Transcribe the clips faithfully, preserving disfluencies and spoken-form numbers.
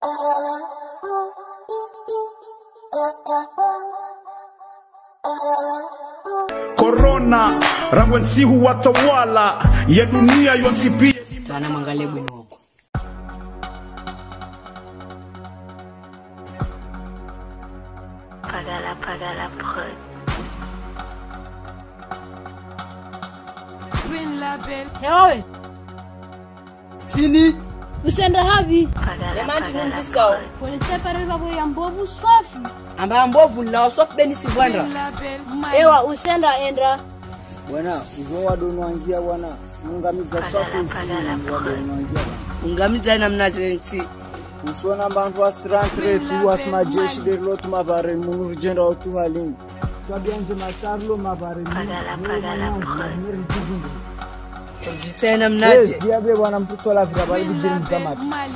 Corona rangwensi huwatawala ya dunia yonsipia tana mangale bwinoko Pagala pagala prod Green label. Hewe Fini usenda habi Pagala Emanti pagala nundisao prod polisi pare babo ya mbovu safi amba mbovu na soft beni sibwanda Green label. ewa usenda endra bwana uzo wadonwangia bwana ngamiza safi wadonwangia ngamiza na mnazenti usona bantu asrantre tu asmajeshi de lot mabare munur jenda otu halin tabianje masarlo mabare Pagala pagala prod jitena mnaje eh siabe bwana mtoto la virabali bidiri mkamati Mali.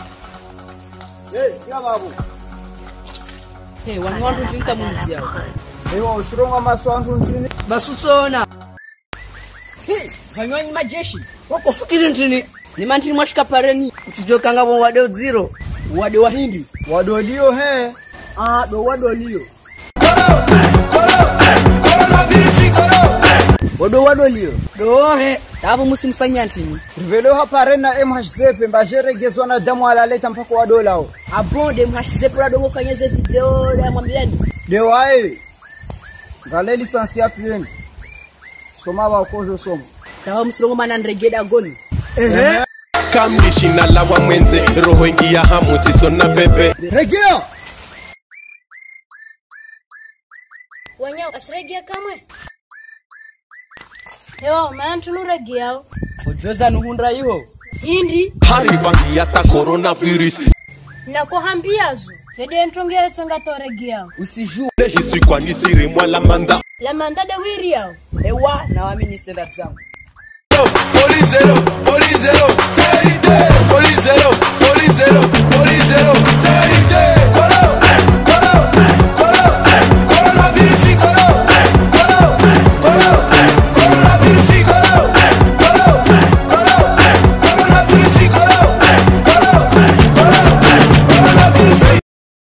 eh sia babu hey wanu wantu tinta munzia ewa usironga maswantu ntini basutona hey vanywanyi majeshi wako fikiri ntini ni mantini mwashika pareni kutujoka ngabo wade zero wade wa hindi wadolio he ah do wadolio Wado wadolio do he tabo musimfanya ntini rivelo hapare na M H zépée mbajere gezwa na damu alaleta mpaka wadolao abonde mhashize pura dongo fanyeze video ya mwambiani de wae ngale lisansiatu yenu soma ba kojo soma tabo musirongo mana ndregeda goni ehe Kamlishi na lawa mwenze roho ingia hamuti sona bebe regea wanya asregia kamwe Hewa mantu nuregia ojoza nuhundra iho indi harivangia ta coronavirus na kuhambiazo hede ntongere tsanga toregia usijue hisi kwa nisiri mwala manda la mandade wiria ewa na wamini senda zangu polizero polizero